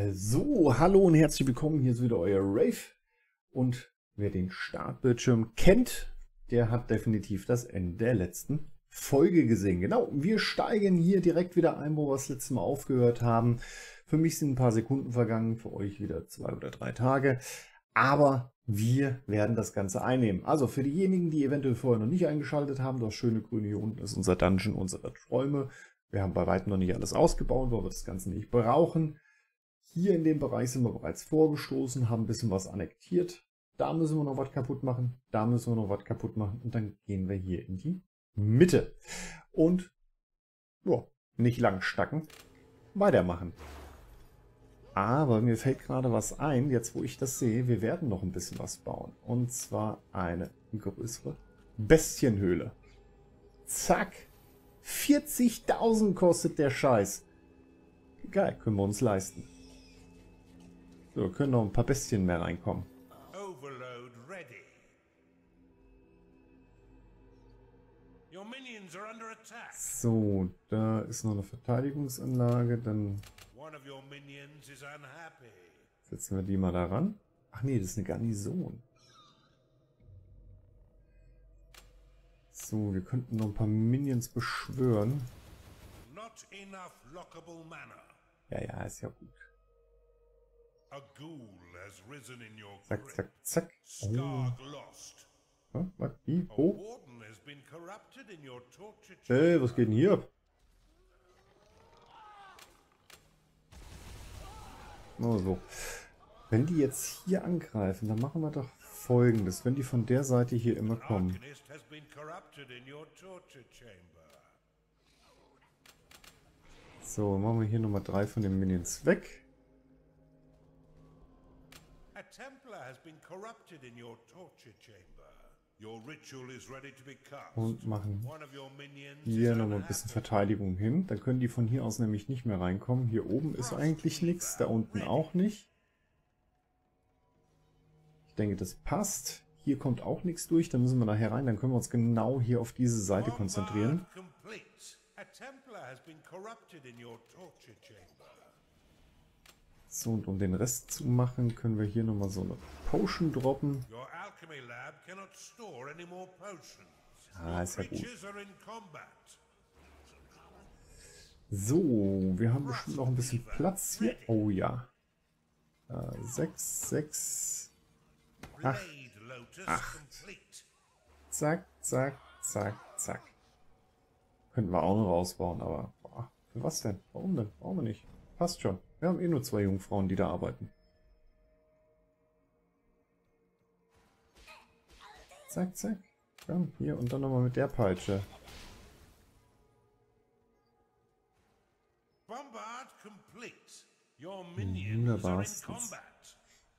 So, hallo und herzlich willkommen, hier ist wieder euer Rave. Und wer den Startbildschirm kennt, der hat definitiv das Ende der letzten Folge gesehen. Genau, wir steigen hier direkt wieder ein, wo wir das letzte Mal aufgehört haben. Für mich sind ein paar Sekunden vergangen, für euch wieder 2 oder 3 Tage. Aber wir werden das Ganze einnehmen. Also für diejenigen, die eventuell vorher noch nicht eingeschaltet haben, das schöne Grüne hier unten ist unser Dungeon, unsere Träume. Wir haben bei weitem noch nicht alles ausgebaut, weil wir das Ganze nicht brauchen. Hier in dem Bereich sind wir bereits vorgestoßen, haben ein bisschen was annektiert. Da müssen wir noch was kaputt machen, da müssen wir noch was kaputt machen und dann gehen wir hier in die Mitte. Und ja, nicht lang stacken, weitermachen. Aber mir fällt gerade was ein, jetzt wo ich das sehe, wir werden noch ein bisschen was bauen. Und zwar eine größere Bestienhöhle. Zack, 40.000 kostet der Scheiß. Geil, können wir uns leisten. So, können noch ein paar Bestien mehr reinkommen. Overload ready. Your minions are under attack. So, da ist noch eine Verteidigungsanlage, dann One of your minions is unhappy. setzen wir die mal da ran. Ach nee, das ist eine Garnison. So, wir könnten noch ein paar Minions beschwören. Not enough lockable mana. Ja, ist ja gut. A ghoul has risen in your Zack, grip. zack, zack. Oh. Skarg lost. Was? Wie? A Oh. warden has been corrupted in your torture chamber. Hey, was geht denn hier ab? Oh, so. Wenn die jetzt hier angreifen, dann machen wir doch Folgendes. Wenn die von der Seite hier immer kommen. Arcanist has been corrupted in your torture chamber. So, machen wir hier nochmal 3 von den Minions weg. A Templar has been corrupted in your torture chamber. Your ritual is ready to be cast. Und machen One of your minions hier is nochmal ein bisschen unhappy. Verteidigung hin. Dann können die von hier aus nämlich nicht mehr reinkommen. Hier oben ist eigentlich nichts, da unten auch nicht. Ich denke, das passt. Hier kommt auch nichts durch, da müssen wir nachher rein. Dann können wir uns genau hier auf diese Seite konzentrieren. Bombard complete. A Templar has been corrupted in your torture chamber. So, und um den Rest zu machen, können wir hier nochmal so eine Potion droppen. Your alchemy lab cannot store any more potions. Ah, Your ist ja gut. creatures are in combat. So, wir haben bestimmt noch ein bisschen Platz hier. Oh ja. 6, 6, 8. Blade Lotus 8. complete. Zack, zack, zack, zack. Könnten wir auch noch ausbauen, aber boah, für was denn? Warum denn? Brauchen wir nicht. Passt schon. Wir haben eh nur 2 Jungfrauen, die da arbeiten. Zack, zack. Komm, hier und dann nochmal mit der Peitsche. Bombard complete. Your minions Wunderbar. are in combat.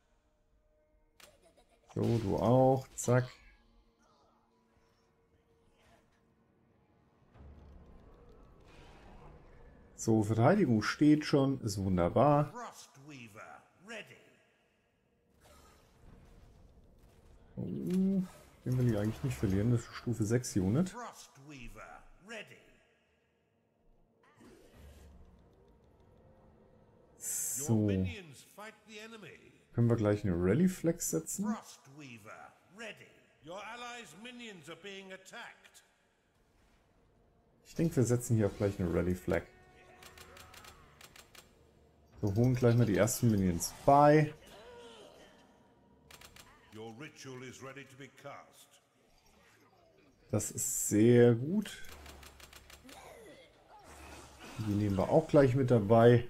So, du auch. Zack. So, Verteidigung steht schon. Ist wunderbar. Frostweaver ready. Oh, den will ich eigentlich nicht verlieren. Das ist Stufe 6 Unit. Frostweaver ready. Your So, minions fight the enemy. können wir gleich eine Rally Flex setzen. Frostweaver ready. Your allies' minions are being attacked. Ich denke, wir setzen hier auch gleich eine Rally Flag. Wir holen gleich mal die ersten Minions bei. Your ritual is ready to be cast. Das ist sehr gut. Die nehmen wir auch gleich mit dabei.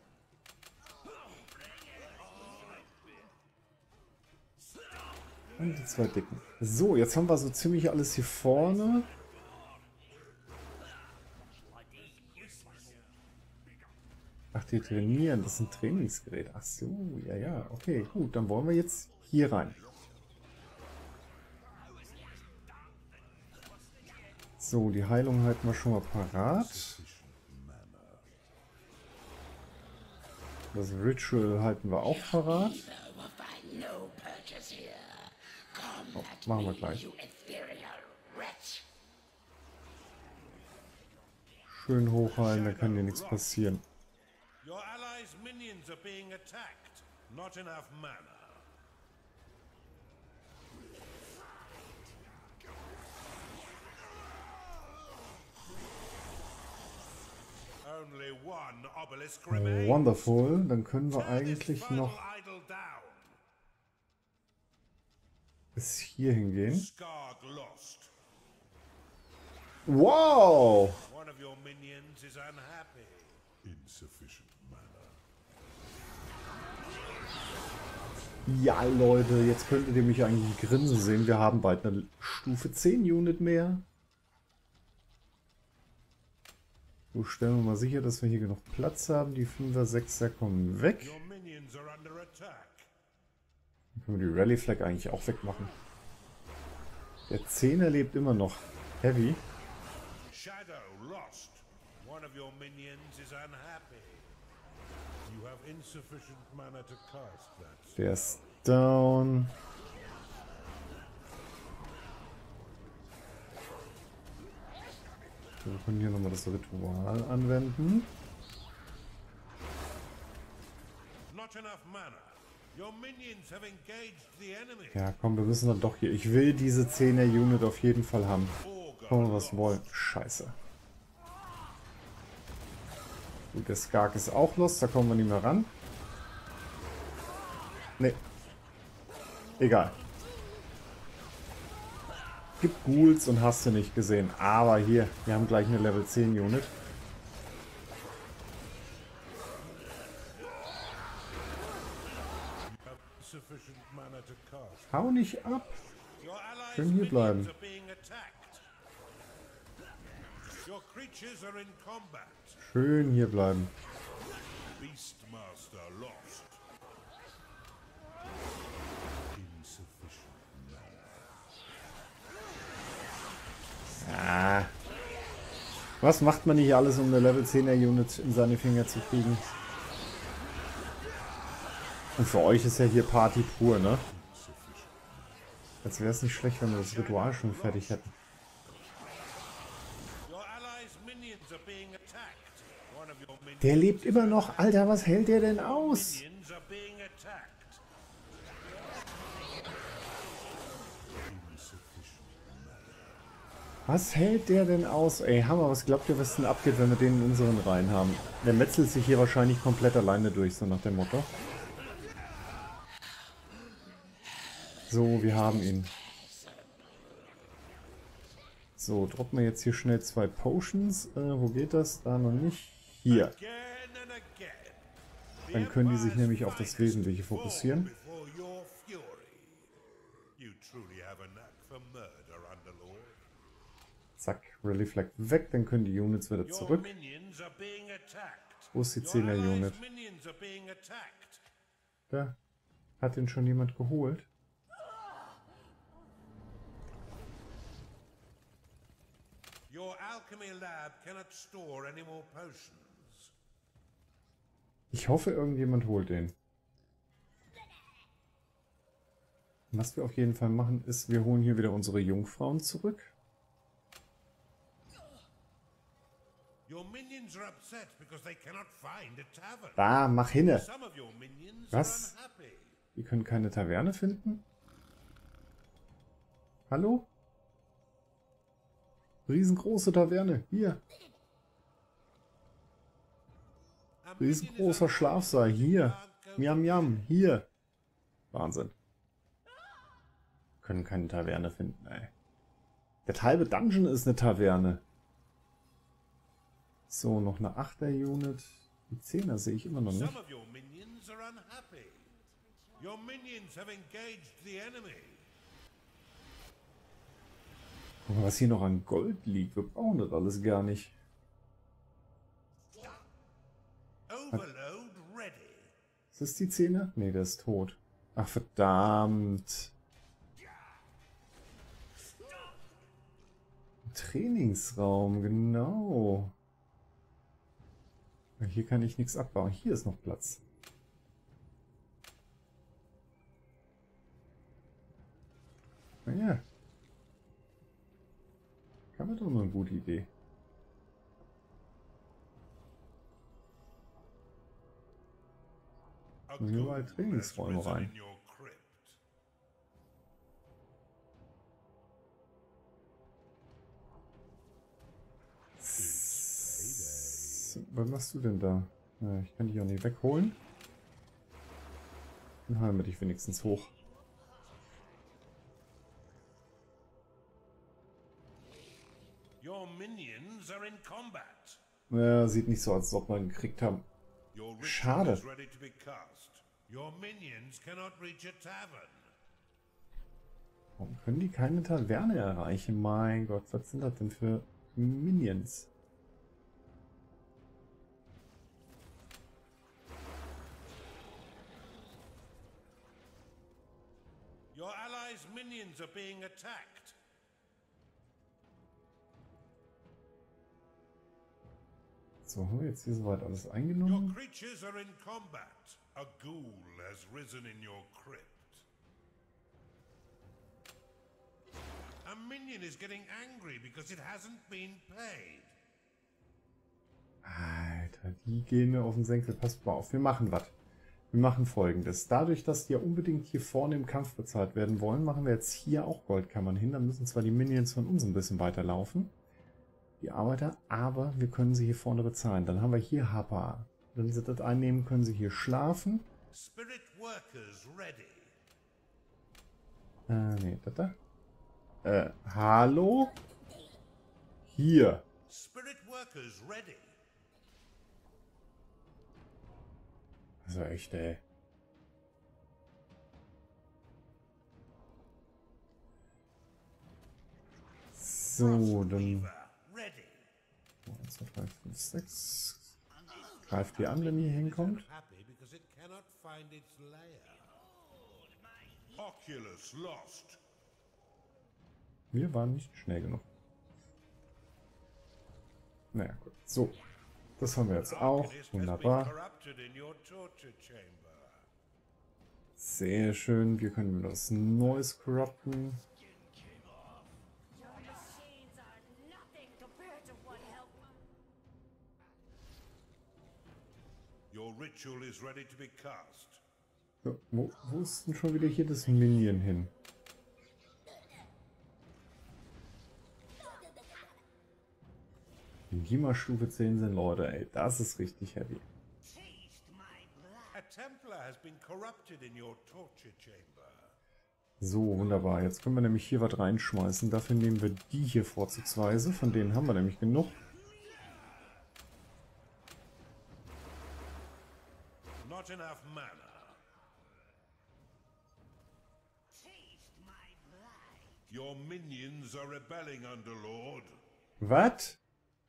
Und die 2 Dicken. So, jetzt haben wir so ziemlich alles hier vorne. Ach, die trainieren. Das ist ein Trainingsgerät. Ach so, ja. Okay, gut. Dann wollen wir jetzt hier rein. So, die Heilung halten wir schon mal parat. Das Ritual halten wir auch parat. Oh, machen wir gleich. Schön hochheilen, da kann dir nichts passieren. Your allies' minions are being attacked. Not enough mana. Only one obelisk remains. Wonderful. Dann können wir eigentlich noch Idol down. bis hier hingehen. Skarg lost. Wow! One of your minions is unhappy. Insufficient mana. Ja, Leute, jetzt könntet ihr mich eigentlich grinsen sehen. Wir haben bald eine Stufe 10 Unit mehr. So, stellen wir mal sicher, dass wir hier genug Platz haben. Die 5er, 6er kommen weg. Your minions are under attack. Dann können wir die Rally Flag eigentlich auch wegmachen. Der 10er lebt immer noch. Heavy. Shadow lost. One of your minions is unhappy. You have insufficient mana to cast that. Der ist down. Wir können hier nochmal das Ritual anwenden. Not enough mana. Your minions have engaged the enemy. Ja, komm, wir müssen dann doch hier. Ich will diese 10er Unit auf jeden Fall haben. Kommen wir was wollen. Scheiße. Gut, der Skark ist auch los. Da kommen wir nicht mehr ran. Nee. Egal. Gibt Ghouls und hast du nicht gesehen. Aber hier, wir haben gleich eine Level 10 Unit. Sufficient mana to cast. Hau nicht ab. Your allies' Schön hier bleiben. minions are being attacked. Your creatures are in combat. Schön hier bleiben. Beastmaster lost. Insufficient mana. Ah. Was macht man hier alles, um eine Level 10er Unit in seine Finger zu kriegen? Und für euch ist ja hier Party pur, ne? Jetzt wäre es nicht schlecht, wenn wir das Ritual schon fertig hätten. Your allies' minions are being attacked. One of your minions Der lebt immer noch. Alter, was hält der denn aus? are being attacked. Was hält der denn aus? Ey, Hammer, was glaubt ihr, was denn abgeht, wenn wir den in unseren Reihen haben? Der metzelt sich hier wahrscheinlich komplett alleine durch, so nach dem Motto. So, wir haben ihn. So, droppen wir jetzt hier schnell 2 Potions. Wo geht das? Da noch nicht. Hier. Again and again. The Dann können die sich Empire's nämlich auf das finest Wesentliche fall fokussieren. before your fury. You truly have a knack for murder, Underlord. Zack, Rally Flag weg. Dann können die Units wieder Your zurück. minions are being attacked. Wo ist die Your 10er allies' Unit? minions are being attacked. Da. Hat den schon jemand geholt? Your alchemy lab cannot store any more potions. Ich hoffe, irgendjemand holt den. Was wir auf jeden Fall machen, ist, wir holen hier wieder unsere Jungfrauen zurück. Your minions are upset because they cannot find a tavern. Da, mach hinne. Some of your minions Was? are unhappy. Wir können keine Taverne finden? Hallo? Riesengroße Taverne. Hier. A Riesengroßer Schlafsaal. Hier. Miam, miam. Hier. Wahnsinn. Können keine Taverne finden, ey. Der halbe Dungeon ist eine Taverne. So, noch eine 8er Unit. Die 10er sehe ich immer noch nicht. Some of your minions are unhappy. Your minions have engaged the enemy. Guck mal, was hier noch an Gold liegt. Wir brauchen das alles gar nicht. Overload ready. Ist das die 10er? Ne, der ist tot. Ach, verdammt. Trainingsraum, genau. Hier kann ich nichts abbauen. Hier ist noch Platz. Naja. Kann man doch mal eine gute Idee. Machen wir mal Trainingsräume rein. Was machst du denn da? Ja, ich kann dich auch nicht wegholen. Dann halten wir dich wenigstens hoch. Ja, sieht nicht so aus, als ob wir ihn gekriegt haben. Schade. Warum können die keine Taverne erreichen? Mein Gott, was sind das denn für Minions? Your allies' minions are being attacked. So, haben wir jetzt hier soweit alles Your eingenommen? creatures are in combat. A ghoul has risen in your crypt. A minion is getting angry because it hasn't been paid. Alter, die gehen mir auf den Senkel. Passt mal auf, wir machen was. Wir machen Folgendes. Dadurch, dass die ja unbedingt hier vorne im Kampf bezahlt werden wollen, machen wir jetzt hier auch Goldkammern hin. Dann müssen zwar die Minions von uns ein bisschen weiterlaufen, die Arbeiter, aber wir können sie hier vorne bezahlen. Dann haben wir hier HPA. Wenn sie das einnehmen, können sie hier schlafen. Spirit workers ready. Nee, das da. Hallo? Hier. Spirit workers ready. Also echt, ey. So, dann... 1, 2, 3, 5, 6. Greift die an, wenn die hier hinkommt. Wir waren nicht schnell genug. Naja, gut. So. Das haben wir jetzt auch. Wunderbar. Sehr schön. Wir können wieder was Neues corrupten. So, wo ist denn schon wieder hier das Minion hin? Wenn die mal Stufe 10 sind, Leute, ey, das ist richtig heavy. So, wunderbar. Jetzt können wir nämlich hier was reinschmeißen. Dafür nehmen wir die hier vorzugsweise. Von denen haben wir nämlich genug. Not enough mana. Your minions are rebelling, Underlord. Was?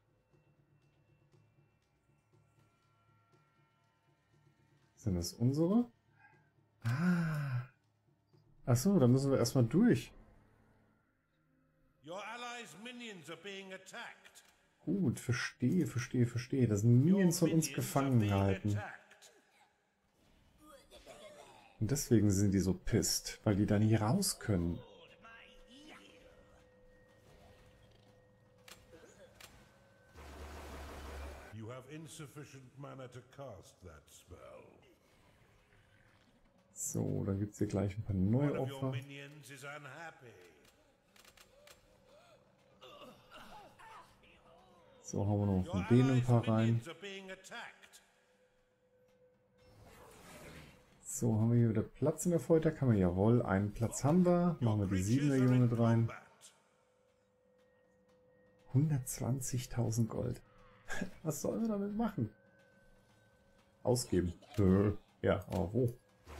Sind das unsere? Ah. Achso, da müssen wir erstmal durch. Your allies' minions are being attacked. Gut, verstehe, verstehe, verstehe. Das sind Minions von uns gefangen gehalten. Und deswegen sind die so pisst, weil die da nie raus können. You have insufficient mana to cast that spell. So, dann gibt es hier gleich ein paar neue Opfer. So, hauen wir noch von denen ein paar rein. So, haben wir hier wieder Platz in der Folterkammer? Jawohl, einen Platz haben wir. Machen wir die 7er Junge mit rein. 120.000 Gold. Was sollen wir damit machen? Ausgeben. Ja, aber wo?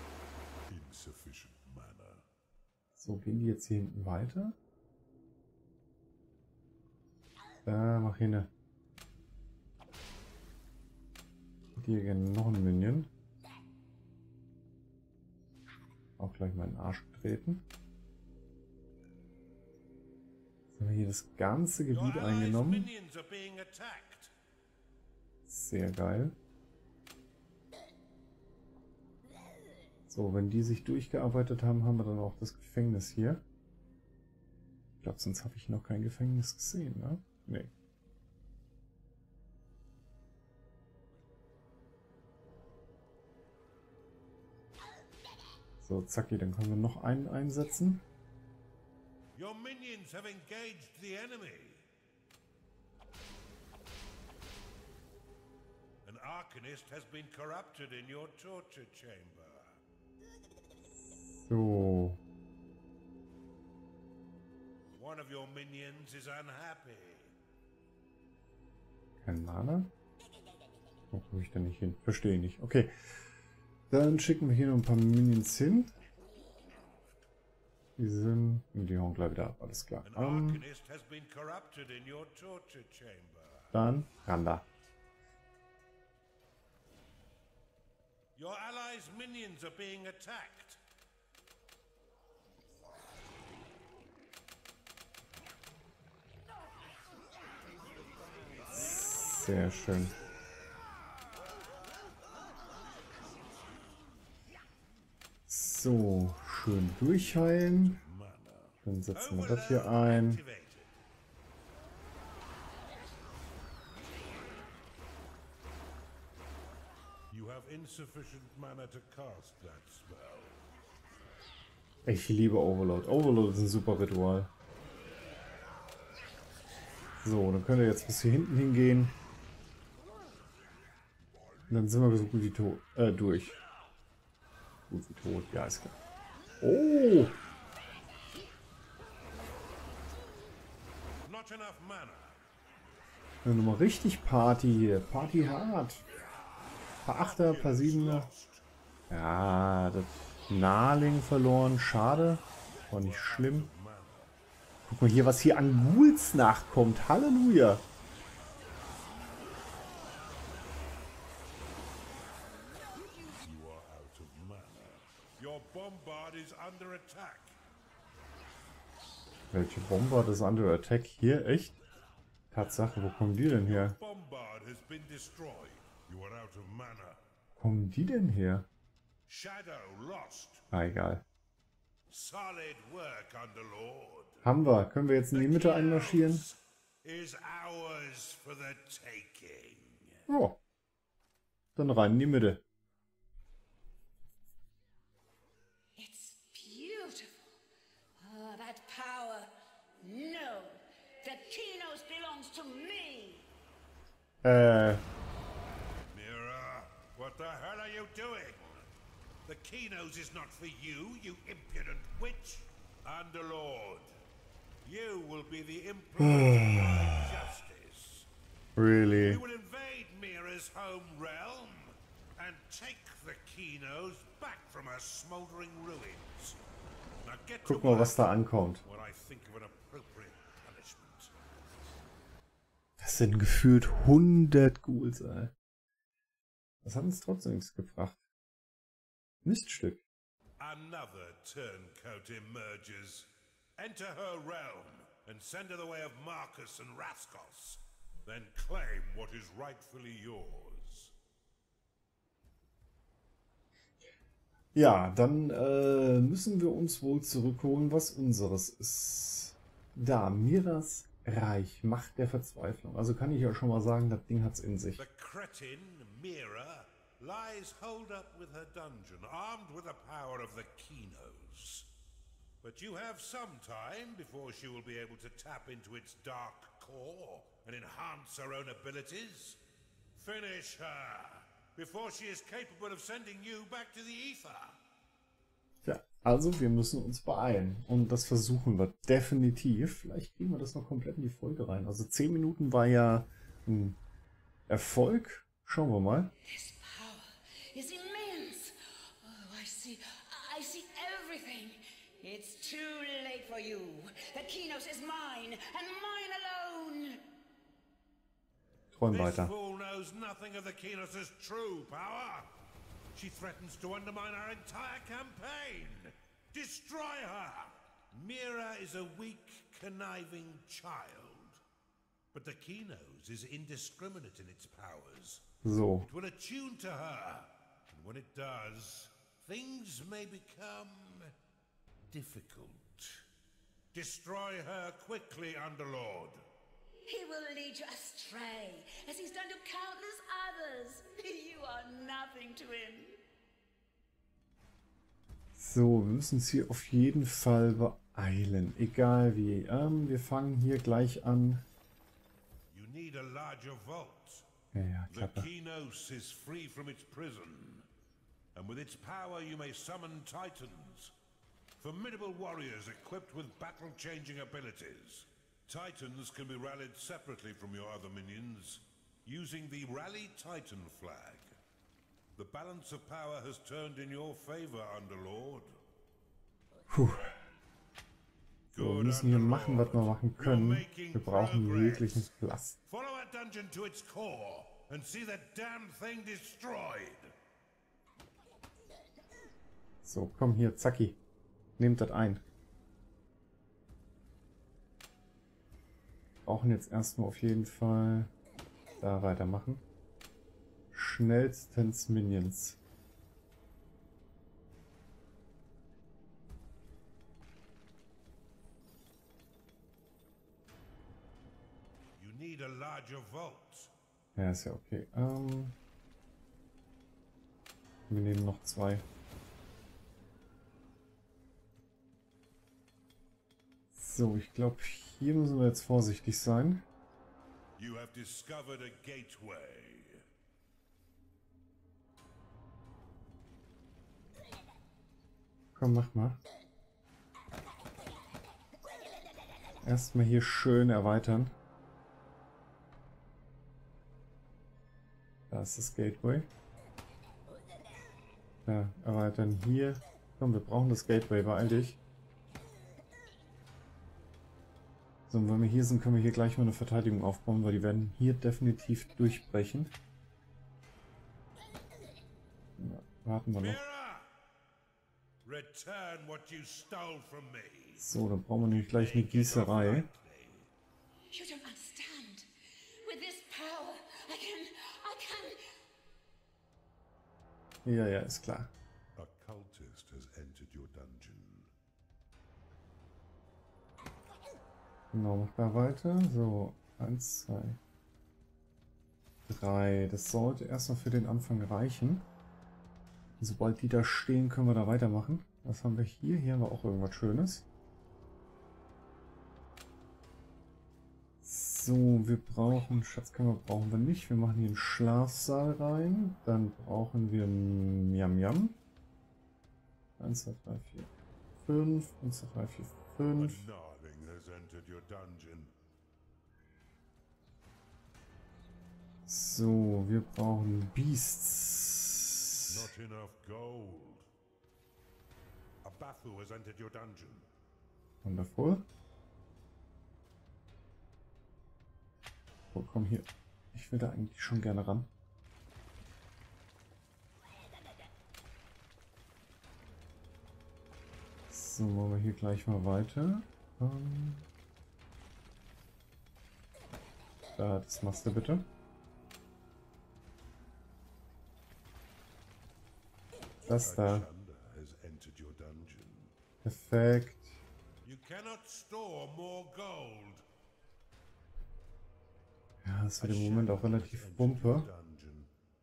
So, gehen die jetzt hier hinten weiter? Mach hier eine. Hier gerne noch ein Minion. Auch gleich mal in den Arsch getreten. Jetzt haben wir hier das ganze Gebiet eingenommen. Sehr geil. So, wenn die sich durchgearbeitet haben, haben wir dann auch das Gefängnis hier. Ich glaube, sonst habe ich noch kein Gefängnis gesehen, ne? Nee. So, zacki, dann können wir noch einen einsetzen. Your minions have engaged the enemy. An Arcanist has been corrupted in your torture chamber. So. One of your minions is unhappy. Kein Mana? Wo komme ich da nicht hin? Verstehe ich nicht. Okay. Dann schicken wir hier noch ein paar Minions hin. Die sind... Die hauen gleich wieder ab. Alles klar. Dann ran da. Your allies' minions are being attacked. Sehr schön. So, schön durchheilen. Dann setzen wir das hier ein. Ich liebe Overload. Overload ist ein super Ritual. So, dann können wir jetzt bis hier hinten hingehen. Und dann sind wir so gut wie tot. Durch. Gut wie tot, ja, ist klar. Oh! Ja, nochmal richtig Party hier. Party hart. Paar Achter, paar Siebener. Ja, das Nahling verloren. Schade. War nicht schlimm. Guck mal hier, was hier an Ghouls nachkommt. Halleluja. Welche Bombard ist under attack? Hier, echt? Tatsache, wo kommen die denn her? Wo kommen die denn her? Ah, egal. Haben wir. Können wir jetzt in die Mitte einmarschieren? Oh. Dann rein in die Mitte. Mira, what the hell are you doing? The Keynos is not for you, you impudent witch. Underlord, you will be the implement of justice. Really? We will invade Mira's home realm and take the Keynos back from her smoldering ruins. Now get Guck mal, was da ankommt. what I think of an appropriate punishment. Das sind gefühlt 100 Ghouls, ey. Das hat uns trotzdem nichts gebracht. Miststück. Another turncoat emerges. Enter her realm and send her the way of Marcus and Raskos. Then claim what is rightfully yours. Ja, dann müssen wir uns wohl zurückholen, was unseres ist. Da, Miras Reich, Macht der Verzweiflung. Also kann ich ja schon mal sagen, das Ding hat's in sich. The cretin, Mira, lies holed up with her dungeon, armed with the power of the Keynos. But you have some time before she will be able to tap into its dark core and enhance her own abilities. Finish her before she is capable of sending you back to the ether. Ja, also wir müssen uns beeilen. Und das versuchen wir definitiv. Vielleicht kriegen wir das noch komplett in die Folge rein. Also 10 Minuten war ja ein Erfolg. Schauen wir mal. This power is immense. Oh, I see everything. It's too late for you. The Keynos is mine, and mine alone. Träum This weiter. fool knows nothing of the Keynos' true power. She threatens to undermine our entire campaign. Destroy her. Mira is a weak, conniving child. But the Keynos is indiscriminate in its powers. So. It will attune to her. And when it does, things may become difficult. Destroy her quickly, Underlord. He will lead you astray, as he's done to countless others. You are nothing to him. So, wir müssen uns hier auf jeden Fall beeilen. Egal wie. Wir fangen hier gleich an. You need a larger vault. Ja, The Klappe. Kinos is free from its prison. And with its power you may summon titans. Formidable warriors equipped with battle-changing abilities. Titans can be rallied separately from your other minions, using the Rally Titan flag. The balance of power has turned in your favor, Underlord. Puh. So, wir müssen hier machen, was wir machen können. Wir brauchen jeglichen Platz. Follow that dungeon to its core and see that damn thing destroyed. So, komm hier, Zacki. Nehmt das ein. Brauchen jetzt erstmal auf jeden Fall da weitermachen. Schnellstens Minions. You need a larger vault. Ja, ist ja okay. Wir nehmen noch 2. So, ich glaube, hier müssen wir jetzt vorsichtig sein. You have discovered a gateway. Komm, mach mal. Erstmal hier schön erweitern. Da ist das Gateway. Ja, erweitern hier. Komm, wir brauchen das Gateway, beeil dich. So, und wenn wir hier sind, können wir hier gleich mal eine Verteidigung aufbauen, weil die werden hier definitiv durchbrechen. Ja, warten wir noch. Return what you stole from me. So, dann brauchen wir nämlich gleich eine Gießerei. You don't understand. With this power, I can... Ja, ja, ist klar. A cultist has entered your dungeon. Genau, mach da weiter. So, 1, 2, 3. Das sollte erstmal für den Anfang reichen. Sobald die da stehen, können wir da weitermachen. Was haben wir hier? Hier haben wir auch irgendwas Schönes. So, wir brauchen... Schatzkammer brauchen wir nicht. Wir machen hier einen Schlafsaal rein. Dann brauchen wir Miam Miam. 1, 2, 3, 4, 5. 1, 2, 3, 4, 5. A gnarling has entered your dungeon. So, wir brauchen Beasts. Not enough gold. A Bathu has entered your dungeon. Wundervoll. Oh, komm hier. Ich will da eigentlich schon gerne ran. So, machen wir hier gleich mal weiter. Da, das machst du bitte. Das da. Chanda has entered your dungeon. Perfekt. You cannot store more gold. Ja, das wird im Moment auch relativ Bumpe. Dungeon.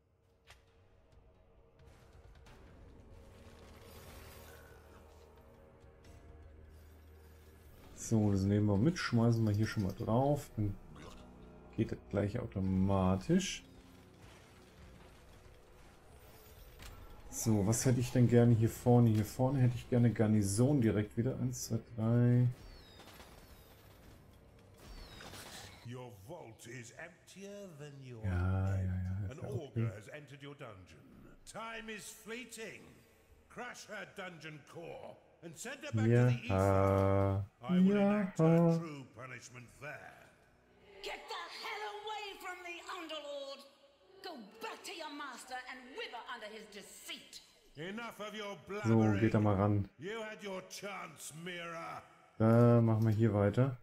So, das nehmen wir mit, schmeißen wir hier schon mal drauf. Dann geht das gleich automatisch. So, was hätte ich denn gerne hier vorne? Hier vorne hätte ich gerne Garnison direkt wieder. 1, 2, 3. Your vault is emptier than your Ja, bed. ja, ja. An Ist ja augur okay. has entered your dungeon. Time is fleeting. Crash her dungeon core and send her back to the east. Ja. I will enact her Ja. true punishment there. Get the hell away from the Underlord! Go back to your master and wither under his deceit! Enough of your So, blabbering. geht da mal ran. You had your chance, Mira. Da machen wir hier weiter.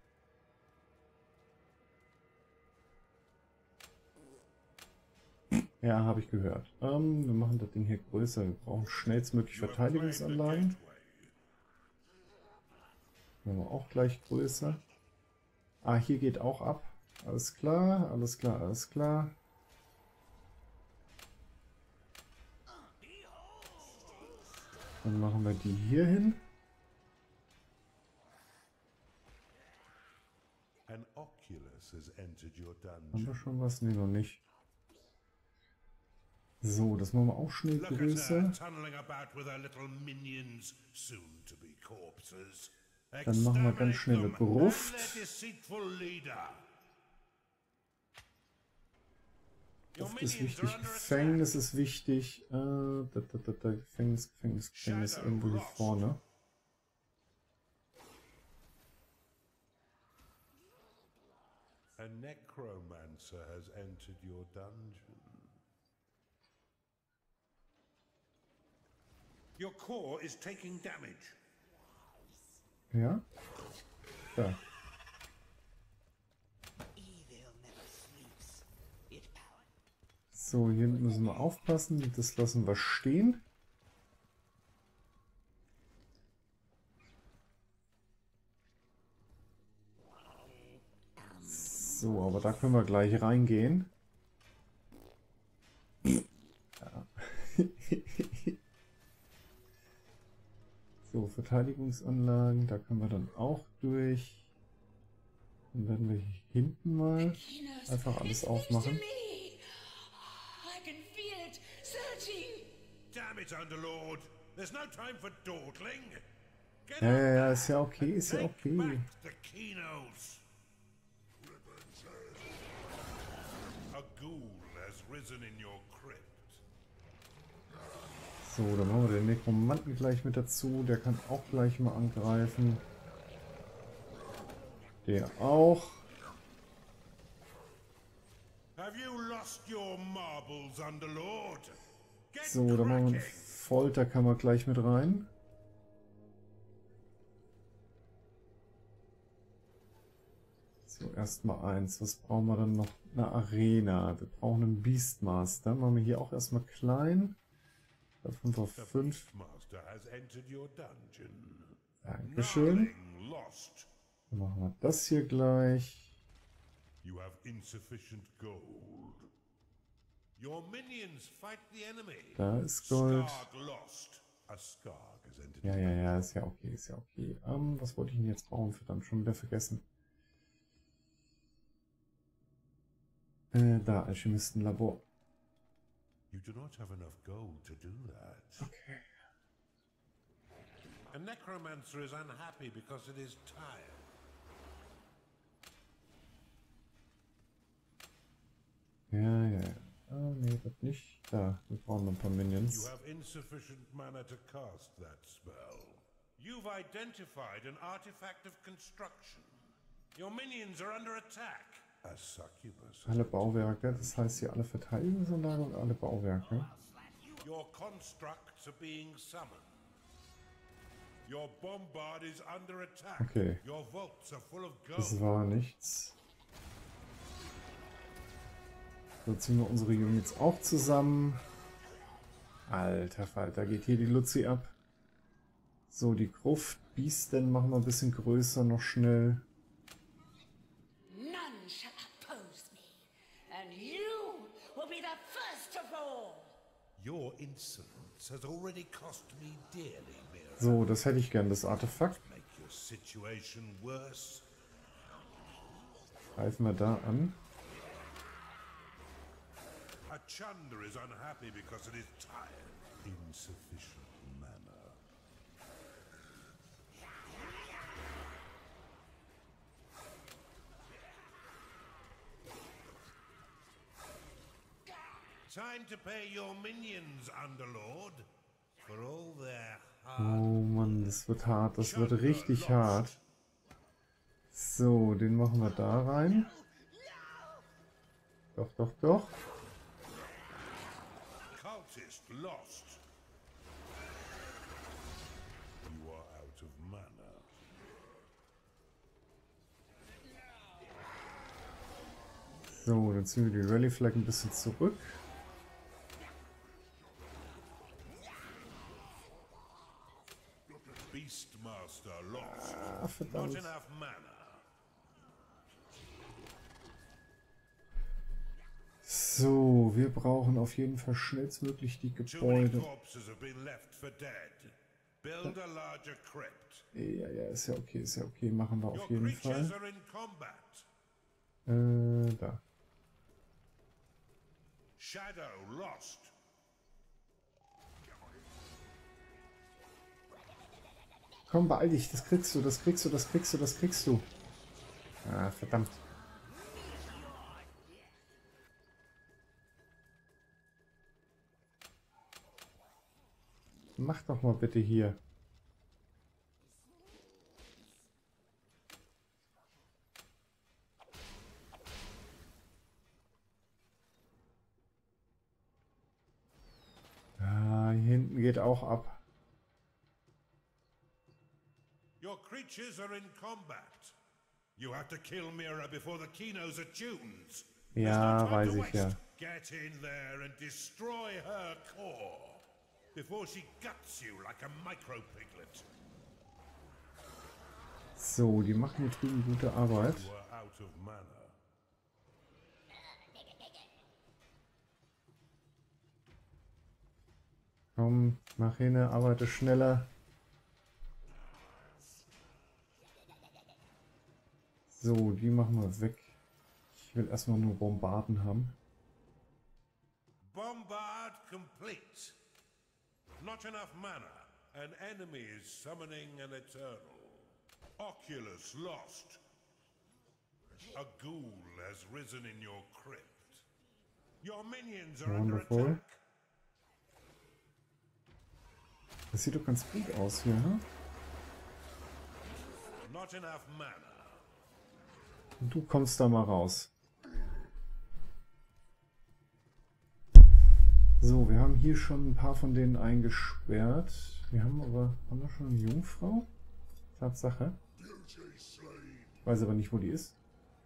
Ja, habe ich gehört. Wir machen das Ding hier größer. Wir brauchen schnellstmöglich You have claimed the Verteidigungsanlagen. gateway. Machen wir auch gleich größer. Ah, hier geht auch ab. Alles klar, alles klar, alles klar. Dann machen wir die hier hin. An Oculus has entered your Haben dungeon. wir schon was? Ne, noch nicht. So, das machen wir auch schnell Look at größer. her tunneling about with her little minions, soon to be corpses. Dann machen wir ganz schnell eine Gruft. And their deceitful leader. Your Gruft ist minions wichtig, are under Gefängnis ist wichtig. Gefängnis irgendwo hier vorne. A necromancer has entered your dungeon. Your core is taking damage. Ja? Da. So, hier müssen wir aufpassen. Das lassen wir stehen. So, aber da können wir gleich reingehen. Ja. So, Verteidigungsanlagen, da können wir dann auch durch. Dann werden wir hier hinten mal einfach alles aufmachen. Damn it, Underlord. There's no time for dawdling. Get Ja, up ja, ja, there ist ja okay, and ist ja take okay. back the Kinos. A ghoul has risen in your crypt. So, dann machen wir den Nekromanten gleich mit dazu. Der kann auch gleich mal angreifen. Der auch. Have you lost your marbles, Underlord? Get So, dann machen wir cracking. eine Folterkammer gleich mit rein. So, erstmal eins. Was brauchen wir dann noch? Eine Arena. Wir brauchen einen Beastmaster. Machen wir hier auch erstmal klein. Davon war The 5. Beastmaster has entered your dungeon. Dankeschön. Gnarling lost. Dann machen wir das hier gleich. You have insufficient gold. Your minions fight the enemy. Da ist Gold. Skarg lost. A Skarg has entered. Ja, ja, ja, ist ja okay, ist ja okay. Was wollte ich denn jetzt bauen? Verdammt, schon wieder vergessen. Da, Alchemistenlabor. You do not have enough gold to do that. Okay. A necromancer is unhappy because it is tired. Ja, ja. Ah, nee, das nicht. Da, wir brauchen noch ein paar You Minions. have insufficient mana to cast that spell. You've identified an artifact of construction. Your minions are under attack. A succubus. Alle Bauwerke, das heißt hier alle Verteidigungsanlagen und alle Bauwerke. Your constructs are being summoned. Your bombard is under attack. Okay. Your vaults are full of Das gold. war nichts. So ziehen wir unsere Units auch zusammen. Alter Falter, geht hier die Luzi ab. So, die Gruft. Biesten machen wir ein bisschen größer noch schnell. None shall oppose me, and you will be the first to fall. Your insolence has already cost me dearly, Mira. So, das hätte ich gern, das Artefakt. Make your situation worse. Greifen wir da an. A Chunder is unhappy because it is tired. Insufficient mana. Time to pay your minions, Underlord, for all their hard. Oh Mann, das wird hart. Das wird richtig hart. So, den machen wir da rein. Doch, doch, doch. Cultist lost. You are out of mana. So, dann ziehen wir die Rally Flag ein bisschen zurück. Beastmaster lost. Not Verdammt. enough mana. So, wir brauchen auf jeden Fall schnellstmöglich die Too many Gebäude. corpses have been left for dead. Build a larger crypt. Ja, ja, ist ja okay, machen wir auf Your jeden creatures Fall. are in combat. Da. Shadow lost. Komm, beeil dich, das kriegst du, das kriegst du, das kriegst du, das kriegst du. Ah, verdammt. Mach doch mal bitte hier. Ah, hier hinten geht auch ab. Your creatures are in combat. You have to kill Mira before the Kinos are tuned. Ja, weiß ich ja. Get in there and destroy her core before she guts you like a micro-piglet. So, die machen hier drüben gute Arbeit. You are out of mana. Komm, mach hin, arbeite schneller. So, die machen wir weg. Ich will erstmal nur Bombarden haben. Bombard complete. Not enough mana. An enemy is summoning an eternal. Oculus lost. A ghoul has risen in your crypt. Your minions are under Wonderful. attack. Das sieht doch ganz gut aus hier, ne? Not enough mana. Und du kommst da mal raus. So, wir haben hier schon ein paar von denen eingesperrt. Haben wir schon eine Jungfrau? Tatsache. Ich weiß aber nicht, wo die ist.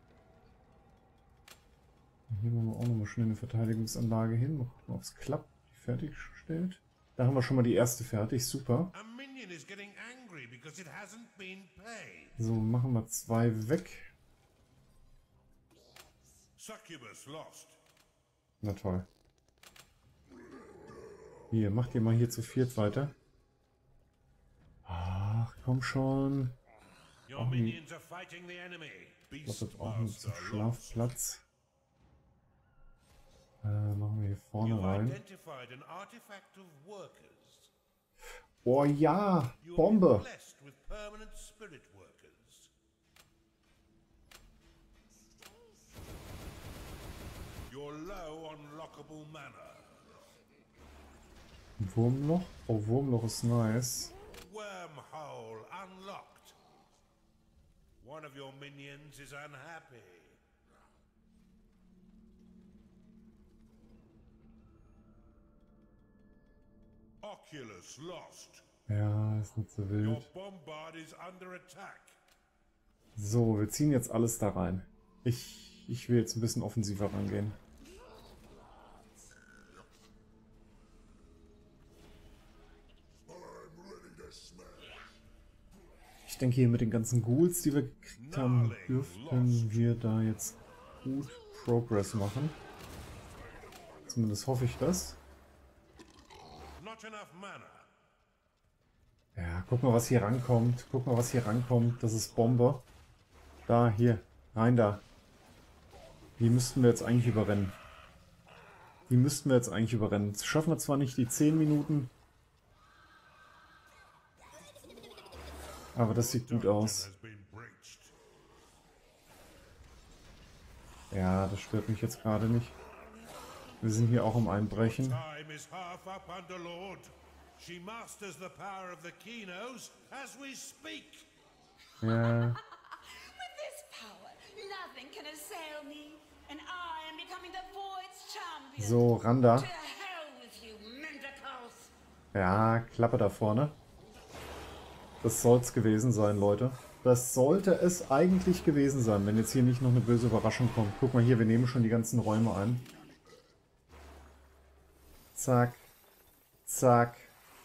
Hier machen wir auch nochmal schnell eine Verteidigungsanlage hin. Mal gucken, ob es klappt. Die fertiggestellt. Da haben wir schon mal die erste fertig. Super. A minion is getting angry because it hasn't been paid. So, machen wir 2 weg. Succubus lost. Na toll. Hier, macht ihr mal hier zu viert weiter. Ach, komm schon. Your minions are fighting the enemy. Ich glaube, jetzt auch noch zum Schlafplatz. Machen wir hier vorne You've rein. identified an artifact of workers. Oh ja, You have been Bombe. blessed with permanent spirit workers. You're low on lockable mana. Wurmloch? Oh, Wurmloch ist nice. Wormhole unlocked. One of your minions is unhappy. Oculus lost. Ja, ist nicht so Your wild. bombard is under attack. So, wir ziehen jetzt alles da rein. Ich will jetzt ein bisschen offensiver rangehen. Ich denke, hier mit den ganzen Ghouls, die wir gekriegt haben, dürften wir da jetzt gut Progress machen. Zumindest hoffe ich das. Not enough mana. Ja, guck mal, was hier rankommt. Guck mal, was hier rankommt. Das ist Bombe. Da, hier. Rein da. Die müssten wir jetzt eigentlich überrennen. Die müssten wir jetzt eigentlich überrennen. Das schaffen wir zwar nicht die 10 Minuten. Aber das sieht gut aus. Has been breached. Ja, das stört mich jetzt gerade nicht. Wir sind hier auch im Einbrechen. Time is half up, Underlord. She masters the power of the Kinos as we speak. Ja, With this power, nothing can assail me, and I am becoming the Void's champion. so, ran da. To hell with you, Mendicals! Ja, Klappe da vorne. Das soll es gewesen sein, Leute. Das sollte es eigentlich gewesen sein, wenn jetzt hier nicht noch eine böse Überraschung kommt. Guck mal hier, wir nehmen schon die ganzen Räume ein. Zack. Zack.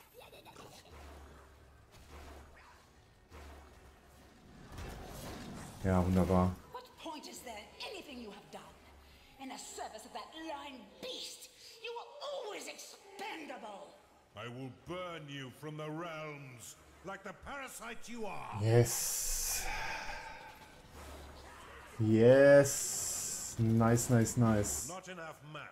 Ja, wunderbar. What point is there in anything you have done? In the service of that lying beast, you were always expendable. I will burn you from the realms like the parasite you are. Yes. Yes. Nice, nice, nice. Not enough mana.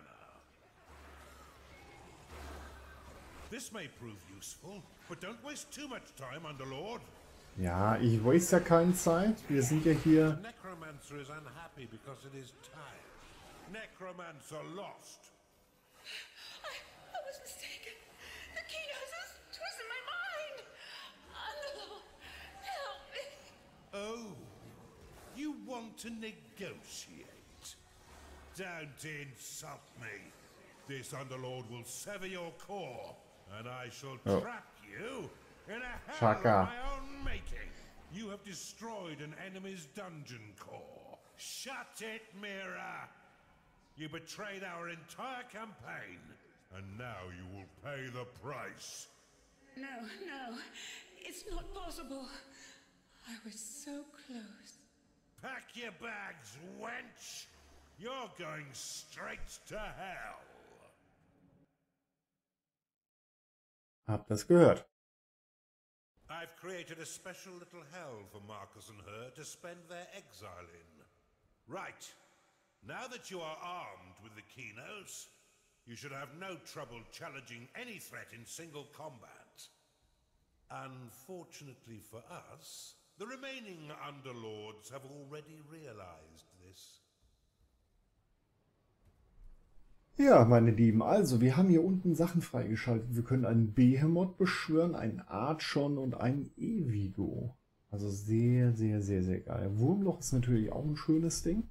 This may prove useful, but don't waste too much time, Underlord. Ja, ich waste ja keine Zeit. Wir sind ja hier. The Necromancer is unhappy because it is time. Necromancer lost. I was mistaken. The Kinos has twisted my mind. Underlord, help me. Oh, you want to negotiate? Don't insult me. This Underlord will sever your core, and I shall trap you in a hell Shaka. of my own making. You have destroyed an enemy's dungeon core. Shut it, Mira! You betrayed our entire campaign, and now you will pay the price. No, no, it's not possible. I was so close. Pack your bags, wench! You're going straight to hell! Hab das gehört. I've created a special little hell for Marcus and her to spend their exile in. Right. Now that you are armed with the Kinos, you should have no trouble challenging any threat in single combat. Unfortunately for us, the remaining Underlords have already realized this. Ja, meine Lieben, also wir haben hier unten Sachen freigeschaltet. Wir können einen Behemoth beschwören, einen Archon und einen Evigo. Also sehr, sehr, sehr, sehr geil. Wurmloch ist natürlich auch ein schönes Ding.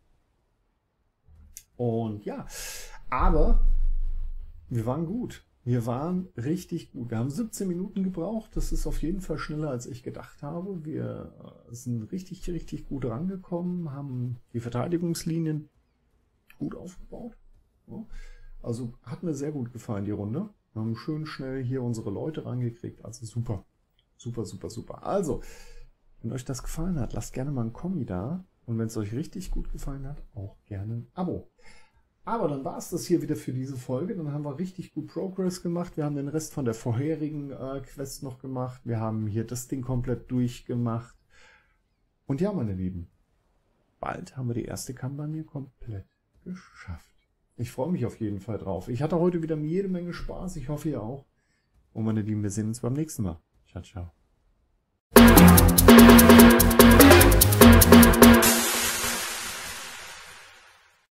Und ja, aber wir waren gut. Wir waren richtig gut. Wir haben 17 Minuten gebraucht. Das ist auf jeden Fall schneller, als ich gedacht habe. Wir sind richtig, richtig gut rangekommen, haben die Verteidigungslinien gut aufgebaut. Ja. Also hat mir sehr gut gefallen, die Runde. Wir haben schön schnell hier unsere Leute rangekriegt. Also super. Super, super, super. Also, wenn euch das gefallen hat, lasst gerne mal ein Kommi da. Und wenn es euch richtig gut gefallen hat, auch gerne ein Abo. Aber dann war es das hier wieder für diese Folge. Dann haben wir richtig gut Progress gemacht. Wir haben den Rest von der vorherigen Quest noch gemacht. Wir haben hier das Ding komplett durchgemacht. Und ja, meine Lieben, bald haben wir die erste Kampagne komplett geschafft. Ich freue mich auf jeden Fall drauf. Ich hatte heute wieder jede Menge Spaß. Ich hoffe, ihr auch. Und meine Lieben, wir sehen uns beim nächsten Mal. Ciao, ciao.